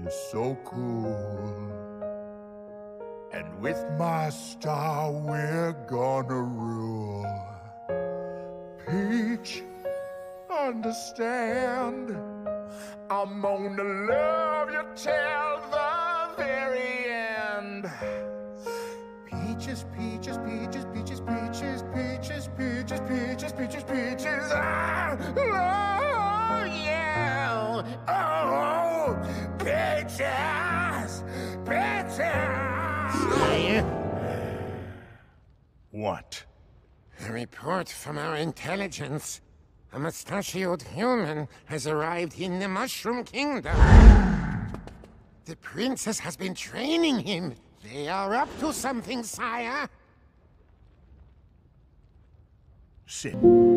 You're so cool. And with my star, we're gonna rule. Peach, understand, I'm gonna love you till the very end. Peaches, peaches, peaches, peaches, peaches, peaches, peaches, peaches, peaches, peaches. Ah, oh, yeah. Oh, peaches, peaches. What? A report from our intelligence. A mustachioed human has arrived in the Mushroom Kingdom. The princess has been training him. They are up to something, sire. Sit.